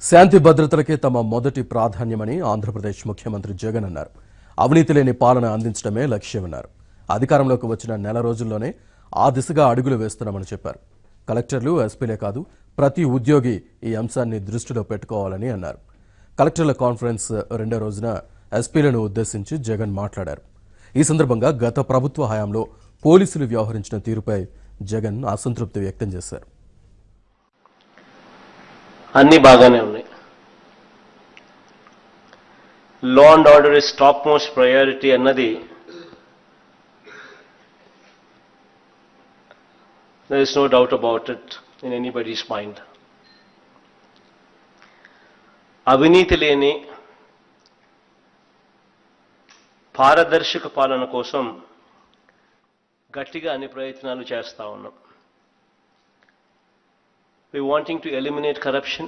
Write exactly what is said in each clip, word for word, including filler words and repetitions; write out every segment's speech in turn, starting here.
శాంతి భద్రతలకే తమ మొదటి ప్రాధాన్యమని ఆంధ్రప్రదేశ్ ముఖ్యమంత్రి జగన్ అన్నారు. అవినీతి లేని పాలన అందించడమే లక్ష్యమన్నారు. అధికారంలోకి వచ్చిన నెల రోజుల్లోనే ఆ దిశగా అడుగులు వేస్తున్నామని చెప్పారు. కలెక్టర్లు, ఎస్పీలే కాదు ప్రతి ఉద్యోగి ఈ అంశాన్ని దృష్టిలో పెట్టుకోవాలని అన్నారు. కలెక్టర్ల కాన్ఫరెన్స్ రెండో రోజున ఎస్పీలను ఉద్దేశించి జగన్ మాట్లాడారు. ఈ సందర్భంగా గత ప్రభుత్వ హయాంలో పోలీసులు వ్యవహరించిన తీరుపై జగన్ అసంతృప్తి వ్యక్తం చేశారు. అన్ని బాగానే ఉన్నాయి. Law and order is top most priority అన్నది there is no doubt about it in anybody's mind. అవినీతి లేని పారదర్శక పాలన కోసం గట్టిగా అన్ని ప్రయత్నాలు చేస్తా ఉన్నాం. We're wanting to eliminate corruption.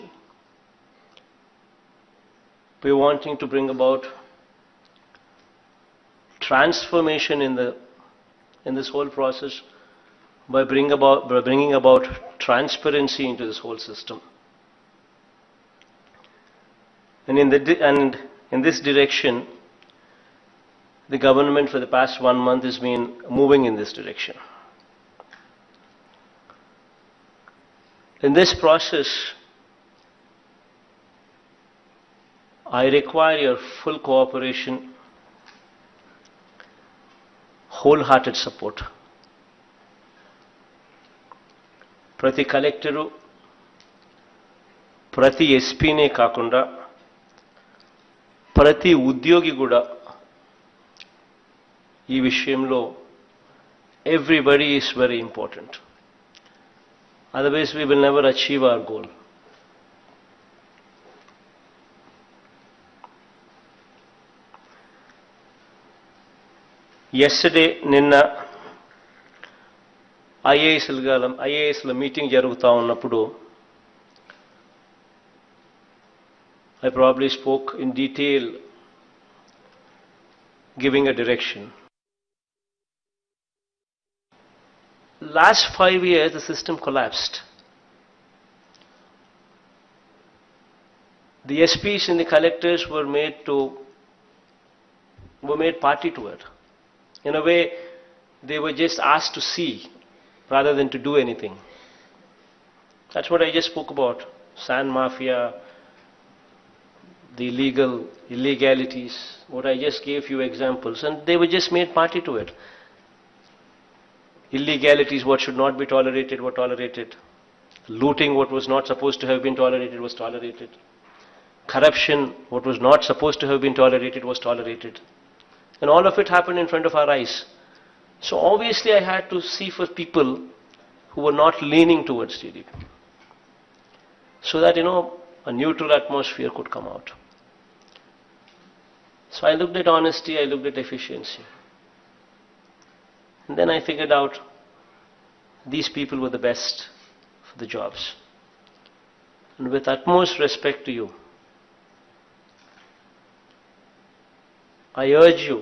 We're wanting to bring about transformation in the in this whole process by bring about by bringing about transparency into this whole system. And in the and in this direction, the government for the past one month has been moving in this direction. In this process, I require your full cooperation, wholehearted support. ప్రతి collector, ప్రతి ఎస్పీనే కాకుండా ప్రతి ఉద్యోగి కూడా ఈ విషయంలో everybody is very important. Otherwise, we will never achieve our goal. Yesterday, ninna I A S galam I A S la meeting jaruguta unnappudu I probably spoke in detail, giving a direction. Last five years, the system collapsed. The S Ps and the collectors were made to were made party to it. In a way, they were just asked to see rather than to do anything. That's what I just spoke about. Sand Mafia, the illegal illegalities. What I just gave you examples, and they were just made party to it. Illegalities, what should not be tolerated, were tolerated. Looting, what was not supposed to have been tolerated, was tolerated. Corruption, what was not supposed to have been tolerated, was tolerated. And all of it happened in front of our eyes. So obviously I had to see for people who were not leaning towards T D P, so that, you know, a neutral atmosphere could come out. So I looked at honesty, I looked at efficiency. And then I figured out these people were the best for the jobs. And with utmost respect to you, I urge you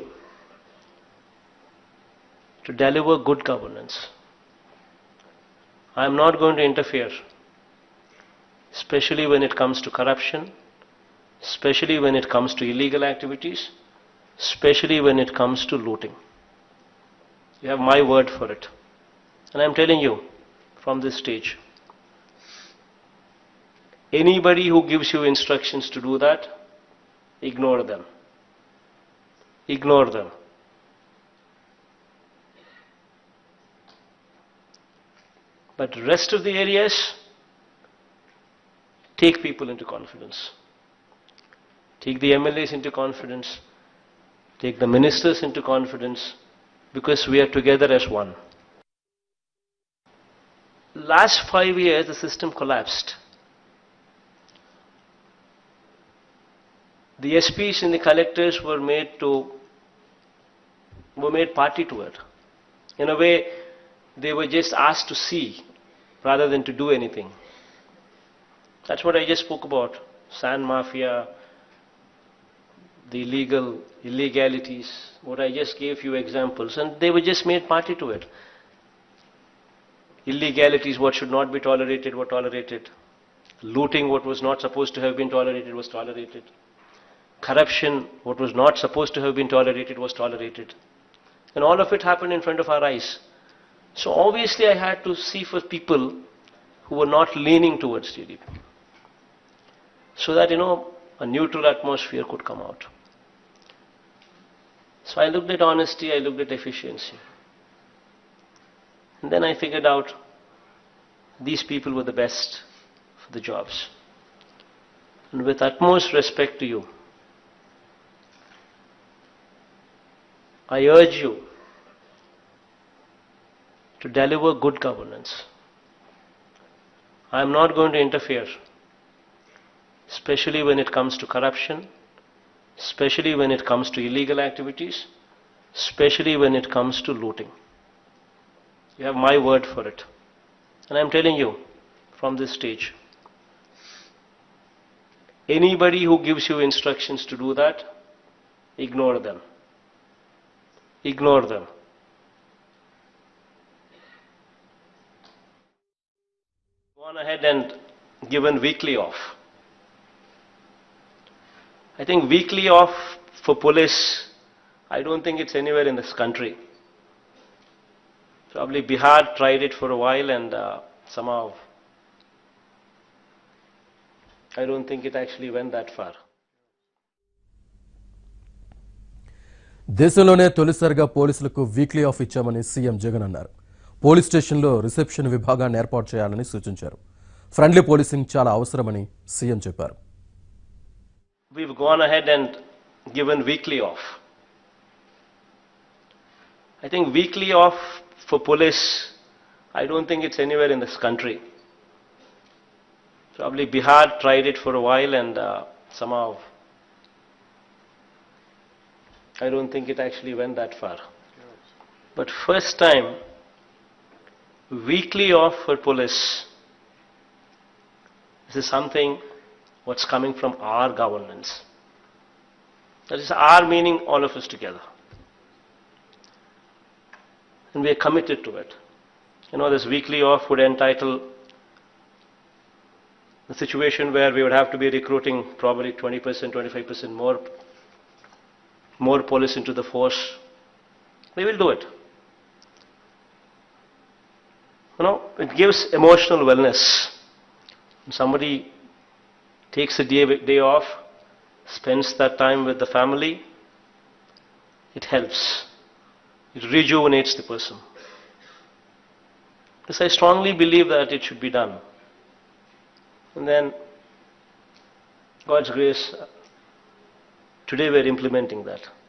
to deliver good governance. I am not going to interfere, especially when it comes to corruption, especially when it comes to illegal activities, especially when it comes to looting. You have my word for it. And I'm telling you from this stage, anybody who gives you instructions to do that, ignore them. Ignore them. But rest of the areas, take people into confidence. Take the M L As into confidence. Take the ministers into confidence, because we are together as one. Last five years, the system collapsed. The S Ps and the collectors were made to were made party to it. In a way, they were just asked to see rather than to do anything. That's what I just spoke about. Sand Mafia, the illegal illegalities. What I just gave you examples, and they were just made party to it. Illegalities, what should not be tolerated, were tolerated. Looting what was not supposed to have been tolerated was tolerated. Corruption, what was not supposed to have been tolerated was tolerated. And all of it happened in front of our eyes. So obviously I had to see for people who were not leaning towards T D P. So that, you know, a neutral atmosphere could come out. So I looked at honesty, I looked at efficiency. And then I figured out these people were the best for the jobs. And with utmost respect to you, I urge you to deliver good governance. I am not going to interfere, especially when it comes to corruption, especially when it comes to illegal activities, especially when it comes to looting. You have my word for it. And I am telling you from this stage, anybody who gives you instructions to do that, ignore them. Ignore them. Gone ahead and given weekly off. I think weekly off for police, I don't think it's anywhere in this country. Probably Bihar tried it for a while and uh, somehow I don't think it actually went that far. దేశంలోనే తొలిసారిగా పోలీసులకు weekly off ఇచ్చామని CM Jagan అన్నారు. Police స్టేషన్లో reception విభాగాన్ని ఏర్పాటు చేయాలని సూచించారు. ఫ్రెండ్లీ పోలీసింగ్ చాలా అవసరమని సీఎం చెప్పారు. We've gone ahead and given weekly off. I think weekly off for police, I don't think it's anywhere in this country. Probably Bihar tried it for a while and uh, somehow I don't think it actually went that far. But first time, weekly off for police, this is something what's coming from our governance. That is our meaning, all of us together. And we are committed to it. You know, this weekly off would entitle the situation where we would have to be recruiting probably twenty percent, twenty-five percent more, more police into the force. We will do it. You know, it gives emotional wellness. When somebody takes a day, day off, spends that time with the family, it helps. It rejuvenates the person. Because I strongly believe that it should be done. And then, God's grace, today we are implementing that.